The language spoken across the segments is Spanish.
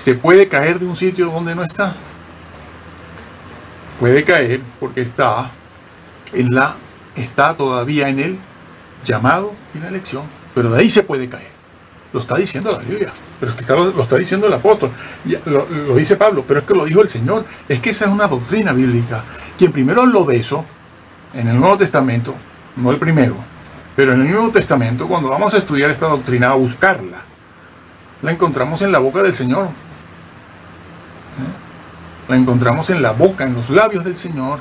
¿Se puede caer de un sitio donde no estás? Puede caer porque está todavía en el llamado y la elección, pero de ahí se puede caer. Lo está diciendo la Biblia, pero es que lo está diciendo el apóstol, lo dice Pablo, pero es que lo dijo el Señor. Es que esa es una doctrina bíblica. Quien primero habló de eso, en el Nuevo Testamento, no el primero, pero en el Nuevo Testamento, cuando vamos a estudiar esta doctrina, a buscarla, la encontramos en la boca del Señor. La encontramos en la boca, en los labios del Señor.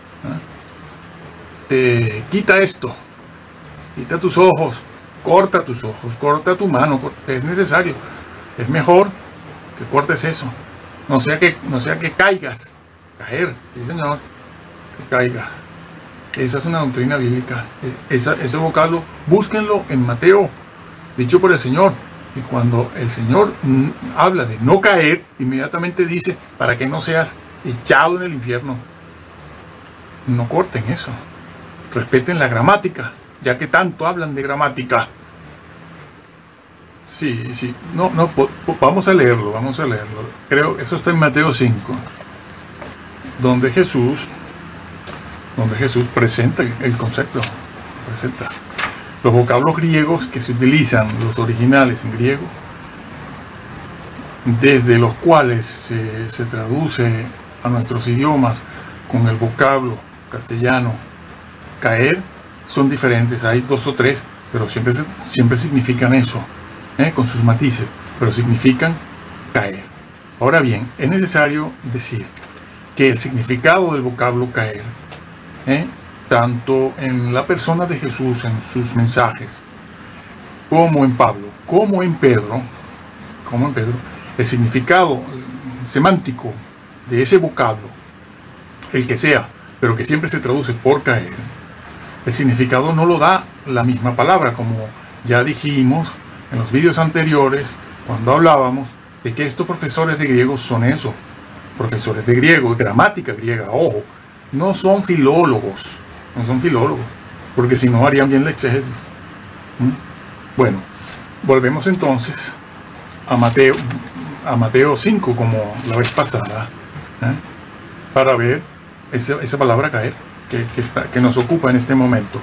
Te quita esto, quita tus ojos, corta tus ojos, corta tu mano, es necesario. Es mejor que cortes eso. No sea que caigas. Caer, sí señor, que caigas. Esa es una doctrina bíblica. Ese vocablo, búsquenlo en Mateo, dicho por el Señor. Y cuando el Señor habla de no caer, inmediatamente dice, para que no seas echado en el infierno. No corten eso. Respeten la gramática, ya que tanto hablan de gramática. Sí. No, vamos a leerlo. Creo, eso está en Mateo 5, donde Jesús presenta el concepto. Presenta los vocablos griegos que se utilizan, los originales en griego, desde los cuales se traduce a nuestros idiomas con el vocablo castellano caer, son diferentes. Hay 2 o 3, pero siempre significan eso, con sus matices, pero significan caer. Ahora bien, es necesario decir que el significado del vocablo caer, tanto en la persona de Jesús, en sus mensajes, como en Pablo, como en Pedro, el significado semántico de ese vocablo, el que sea, pero que siempre se traduce por caer, el significado no lo da la misma palabra, como ya dijimos en los vídeos anteriores, cuando hablábamos de que estos profesores de griego son eso, profesores de griego, gramática griega, ojo, no son filólogos, porque si no harían bien la exégesis. Bueno, volvemos entonces a Mateo 5, como la vez pasada, para ver esa palabra caer que nos ocupa en este momento.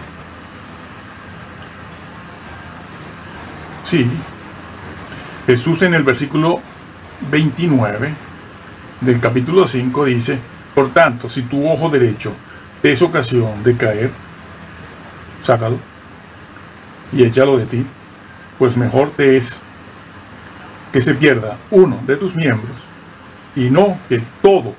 Sí, Jesús en el versículo 29 del capítulo 5 dice: por tanto, si tu ojo derecho te es ocasión de caer, sácalo y échalo de ti, pues mejor te es que se pierda uno de tus miembros y no que todo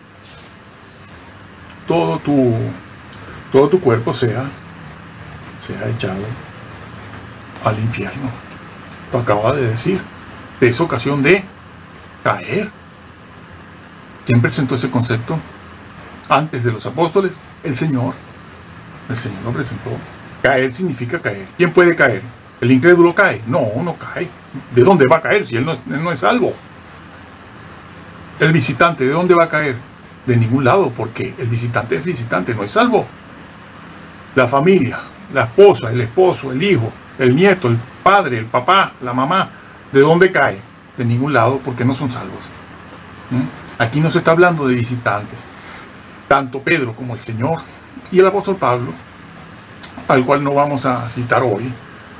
tu cuerpo sea echado al infierno. Lo acaba de decir, te es ocasión de caer. ¿Quién presentó ese concepto? Antes de los apóstoles, el Señor. El Señor lo presentó. Caer significa caer. ¿Quién puede caer? ¿El incrédulo cae? No cae. ¿De dónde va a caer si él no es salvo? El visitante, ¿de dónde va a caer? De ningún lado, porque el visitante es visitante, no es salvo. La familia, la esposa, el esposo, el hijo, el nieto, el padre, el papá, la mamá, ¿de dónde cae? De ningún lado, porque no son salvos. Aquí no se está hablando de visitantes. Tanto Pedro como el Señor y el apóstol Pablo, al cual no vamos a citar hoy,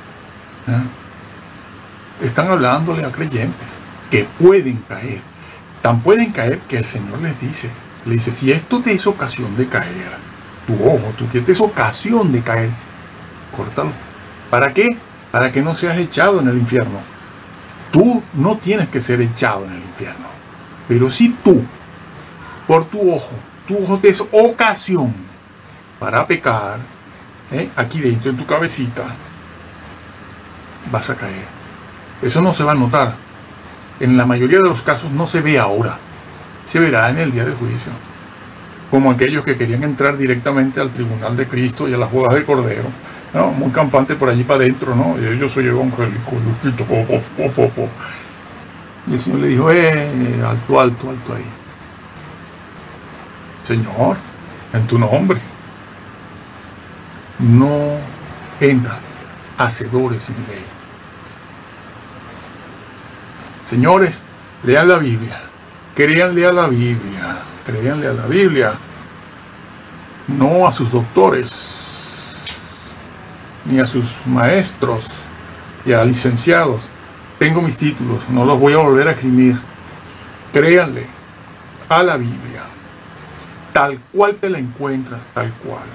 están hablándole a creyentes que pueden caer. Tan pueden caer que el Señor le dice, si esto te es ocasión de caer, tu ojo, tu pie te es ocasión de caer, córtalo. ¿Para qué? Para que no seas echado en el infierno. Tú no tienes que ser echado en el infierno, pero si tú, por tu ojo te es ocasión para pecar, aquí dentro en tu cabecita, vas a caer. Eso no se va a notar. En la mayoría de los casos no se ve ahora. Se verá en el día del juicio. Como aquellos que querían entrar directamente al tribunal de Cristo y a las bodas del Cordero. ¿No? Muy campante por allí para adentro, ¿no? Yo soy evangélico. Y el Señor le dijo, alto ahí. Señor, en tu nombre no entran hacedores sin ley. Señores, lean la Biblia créanle a la Biblia, créanle a la Biblia, no a sus doctores, ni a sus maestros y a licenciados. Tengo mis títulos, no los voy a volver a escribir. Créanle a la Biblia, tal cual te la encuentras, tal cual.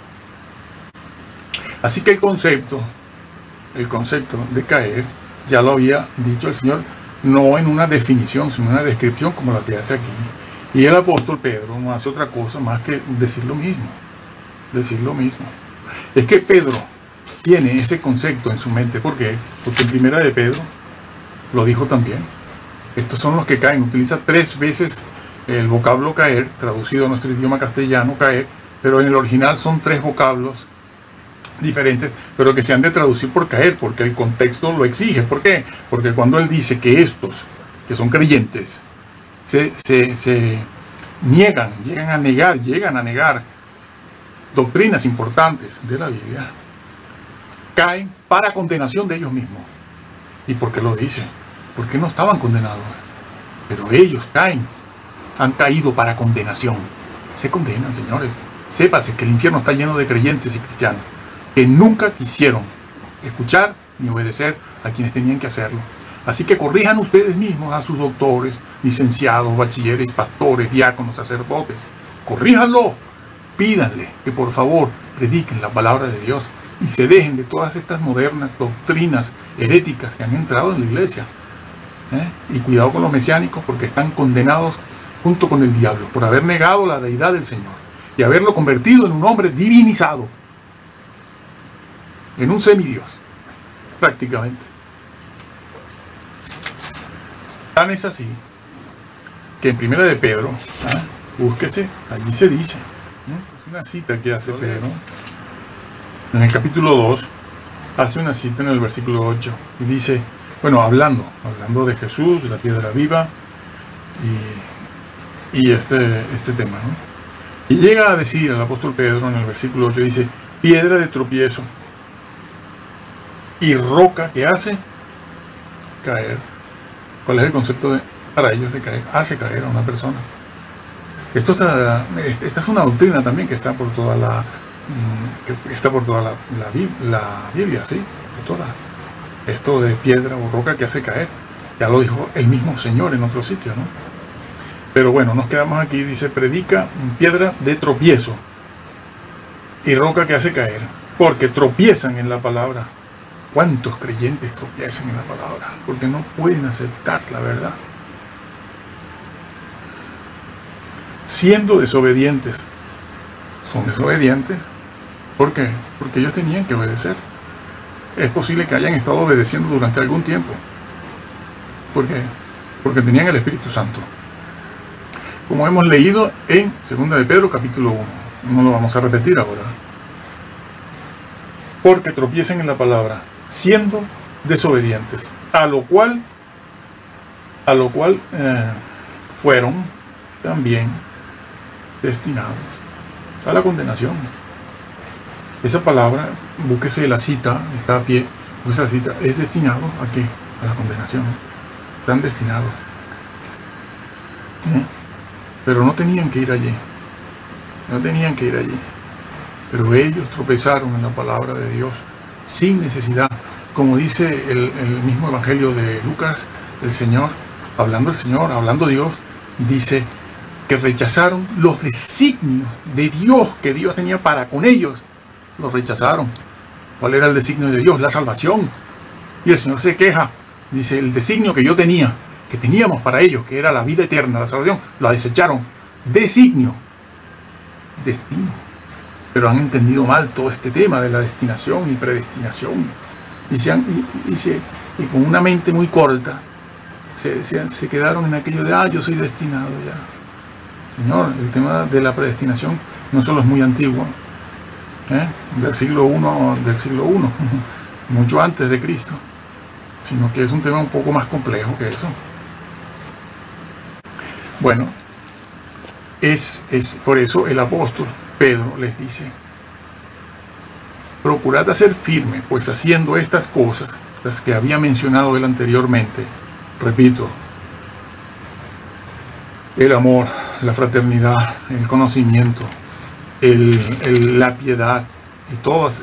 Así que el concepto de caer, ya lo había dicho el Señor, no en una definición, sino en una descripción como la que hace aquí. Y el apóstol Pedro no hace otra cosa más que decir lo mismo. Decir lo mismo. Es que Pedro tiene ese concepto en su mente. ¿Por qué? Porque en primera de Pedro lo dijo también. Estos son los que caen. Utiliza 3 veces el vocablo caer, traducido a nuestro idioma castellano, caer, pero en el original son 3 vocablos diferentes, pero que se han de traducir por caer, porque el contexto lo exige. ¿Por qué? Porque cuando él dice que estos, que son creyentes, se niegan, llegan a negar doctrinas importantes de la Biblia, caen para condenación de ellos mismos. ¿Y por qué lo dice? Porque no estaban condenados, pero ellos caen, han caído para condenación. Se condenan, señores. Sépase que el infierno está lleno de creyentes y cristianos que nunca quisieron escuchar ni obedecer a quienes tenían que hacerlo. Así que corrijan ustedes mismos a sus doctores, licenciados, bachilleres, pastores, diáconos, sacerdotes. Corríjanlo. Pídanle que por favor prediquen la palabra de Dios y se dejen de todas estas modernas doctrinas heréticas que han entrado en la iglesia. Y cuidado con los mesiánicos, porque están condenados junto con el diablo por haber negado la deidad del Señor y haberlo convertido en un hombre divinizado, en un semidios, prácticamente. Tan es así que en primera de Pedro, búsquese, allí se dice, es una cita que hace Pedro, en el capítulo 2, hace una cita en el versículo 8, y dice, bueno, hablando de Jesús, la piedra viva, y este tema, ¿no? Y llega a decir el apóstol Pedro en el versículo 8, dice, piedra de tropiezo, y roca que hace caer. ¿Cuál es el concepto para ellos de caer? Hace caer a una persona. Esta es una doctrina también que está por toda la Biblia, ¿sí? Por toda. Esto de piedra o roca que hace caer. Ya lo dijo el mismo Señor en otro sitio, ¿no? Pero bueno, nos quedamos aquí. Dice, predica piedra de tropiezo y roca que hace caer, porque tropiezan en la palabra. ¿Cuántos creyentes tropiezan en la palabra? Porque no pueden aceptar la verdad. Siendo desobedientes. Son desobedientes. ¿Por qué? Porque ellos tenían que obedecer. Es posible que hayan estado obedeciendo durante algún tiempo. ¿Por qué? Porque tenían el Espíritu Santo. Como hemos leído en 2 de Pedro capítulo 1. No lo vamos a repetir ahora. Porque tropiezan en la palabra, siendo desobedientes, a lo cual fueron también destinados a la condenación. Esa palabra, búsquese la cita, está a pie, búsquese la cita, es destinado ¿a qué? A la condenación. Están destinados. Pero no tenían que ir allí. No tenían que ir allí. Pero ellos tropezaron en la palabra de Dios sin necesidad. Como dice el mismo Evangelio de Lucas, el Señor, hablando Dios, dice que rechazaron los designios de Dios que Dios tenía para con ellos. Los rechazaron. ¿Cuál era el designio de Dios? La salvación. Y el Señor se queja. Dice, el designio que yo tenía, que teníamos para ellos, que era la vida eterna, la salvación, la desecharon. Designio. Destino. Pero han entendido mal todo este tema de la destinación y predestinación. Y con una mente muy corta, se quedaron en aquello de, yo soy destinado ya. Señor, el tema de la predestinación no solo es muy antiguo, del siglo I, mucho antes de Cristo, sino que es un tema un poco más complejo que eso. Bueno, es por eso el apóstol Pedro les dice, procurad hacer firme, pues haciendo estas cosas, las que había mencionado él anteriormente, repito, el amor, la fraternidad, el conocimiento, la piedad y todos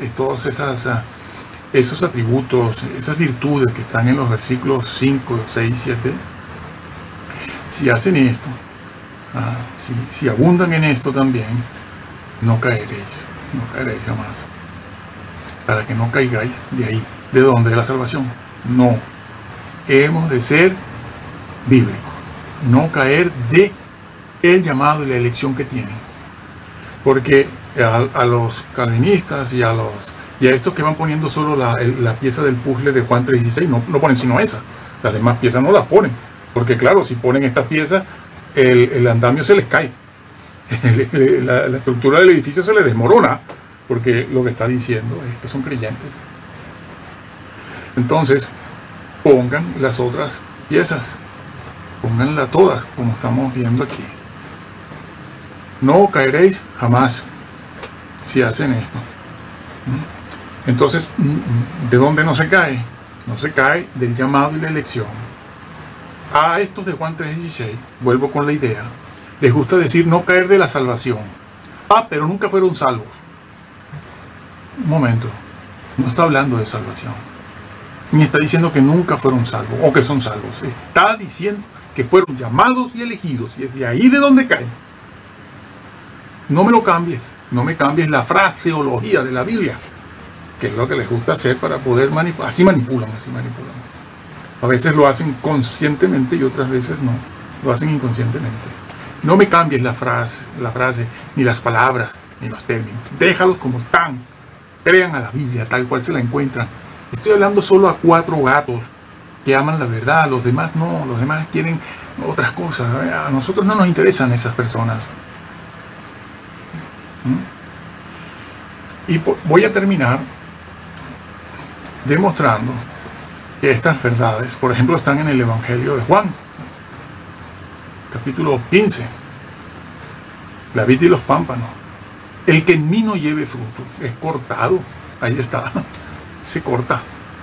esos atributos, esas virtudes que están en los versículos 5, 6, 7, si hacen esto, si abundan en esto también, no caeréis jamás. Para que no caigáis de ahí. ¿De dónde? De la salvación. No. Hemos de ser bíblicos. No caer de el llamado y la elección que tienen. Porque a los calvinistas y a estos que van poniendo solo la pieza del puzzle de Juan 3:16, no ponen sino esa. Las demás piezas no las ponen. Porque claro, si ponen esta pieza, el andamio se les cae. La estructura del edificio se les desmorona. Porque lo que está diciendo es que son creyentes. Entonces, pongan las otras piezas. Pónganlas todas, como estamos viendo aquí. No caeréis jamás si hacen esto. Entonces, ¿de dónde no se cae? No se cae del llamado y la elección. A estos de Juan 3:16, vuelvo con la idea, les gusta decir no caer de la salvación. Pero nunca fueron salvos. Un momento, no está hablando de salvación, ni está diciendo que nunca fueron salvos o que son salvos. Está diciendo que fueron llamados y elegidos, y es de ahí de donde caen. No me lo cambies, no me cambies la fraseología de la Biblia, que es lo que les gusta hacer para poder manipular. Así manipulan. A veces lo hacen conscientemente y otras veces no, lo hacen inconscientemente. No me cambies la frase, ni las palabras, ni los términos. Déjalos como están. Crean a la Biblia tal cual se la encuentran. Estoy hablando solo a 4 gatos que aman la verdad. Los demás no, los demás quieren otras cosas. A nosotros no nos interesan esas personas. Y voy a terminar demostrando que estas verdades, por ejemplo, están en el Evangelio de Juan, capítulo 15, la vid y los pámpanos. El que en mí no lleve fruto es cortado. Ahí está. Se corta.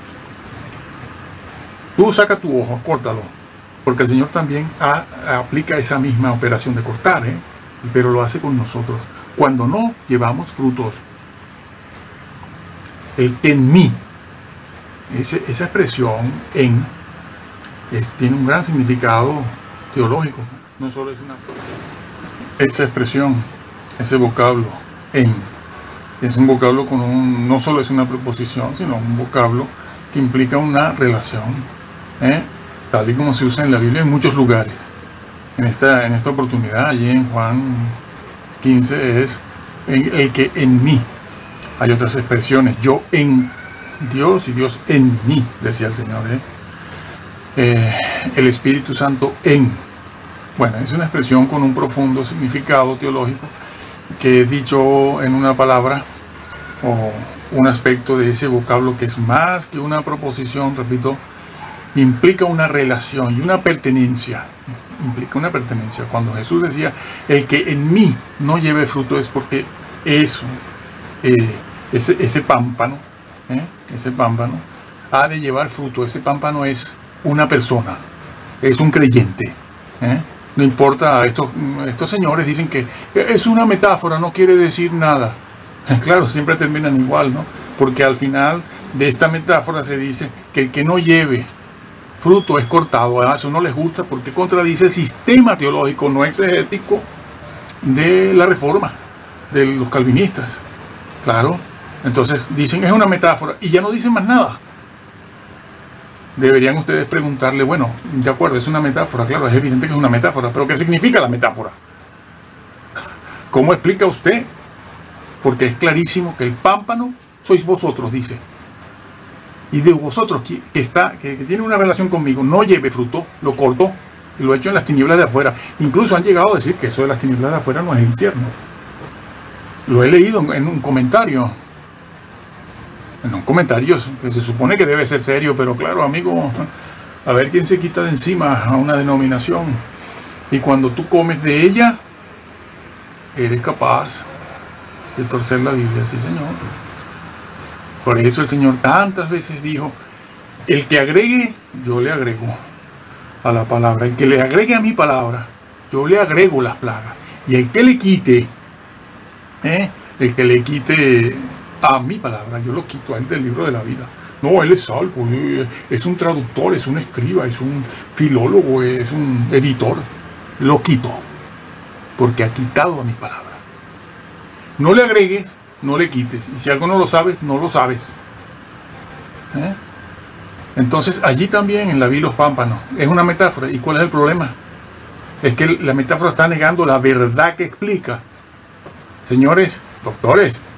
Tú saca tu ojo, córtalo. Porque el Señor también aplica esa misma operación de cortar, pero lo hace con nosotros. Cuando no llevamos frutos. El que en mí. Esa expresión en tiene un gran significado teológico. No solo es una... Esa expresión, ese vocablo en, es un vocablo con no solo es una preposición, sino un vocablo que implica una relación, tal y como se usa en la Biblia en muchos lugares. En esta oportunidad, allí en Juan 15, es el que en mí. Hay otras expresiones, yo en Dios y Dios en mí, decía el Señor. El Espíritu Santo en. Bueno, es una expresión con un profundo significado teológico que, dicho en una palabra o un aspecto de ese vocablo que es más que una proposición, repito, implica una relación y una pertenencia. Implica una pertenencia. Cuando Jesús decía, el que en mí no lleve fruto, es porque eso, ese pámpano, ha de llevar fruto. Ese pámpano es una persona, es un creyente. No importa, estos señores dicen que es una metáfora, no quiere decir nada. Claro, siempre terminan igual, ¿no? Porque al final de esta metáfora se dice que el que no lleve fruto es cortado. A eso no les gusta porque contradice el sistema teológico no exegético de la Reforma, de los calvinistas. Claro, entonces dicen es una metáfora y ya no dicen más nada. Deberían ustedes preguntarle, bueno, de acuerdo, es una metáfora, claro, es evidente que es una metáfora, pero ¿qué significa la metáfora? ¿Cómo explica usted? Porque es clarísimo que el pámpano sois vosotros, dice. Y de vosotros que tiene una relación conmigo, no lleve fruto, lo corto y lo echo en las tinieblas de afuera. Incluso han llegado a decir que eso de las tinieblas de afuera no es el infierno. Lo he leído en un comentario. En un comentario que se supone que debe ser serio, pero claro, amigo, a ver quién se quita de encima a una denominación. Y cuando tú comes de ella, eres capaz de torcer la Biblia, sí, Señor. Por eso el Señor tantas veces dijo, el que agregue, yo le agrego a la palabra. El que le agregue a mi palabra, yo le agrego las plagas. Y el que le quite, el que le quite a mi palabra, yo lo quito a él del libro de la vida. No, él es salvo, es un traductor, es un escriba, es un filólogo, es un editor. Lo quito, porque ha quitado a mi palabra. No le agregues, no le quites. Y si algo no lo sabes, no lo sabes. Entonces, allí también en la vi los pámpanos. Es una metáfora. ¿Y cuál es el problema? Es que la metáfora está negando la verdad que explica. Señores, doctores,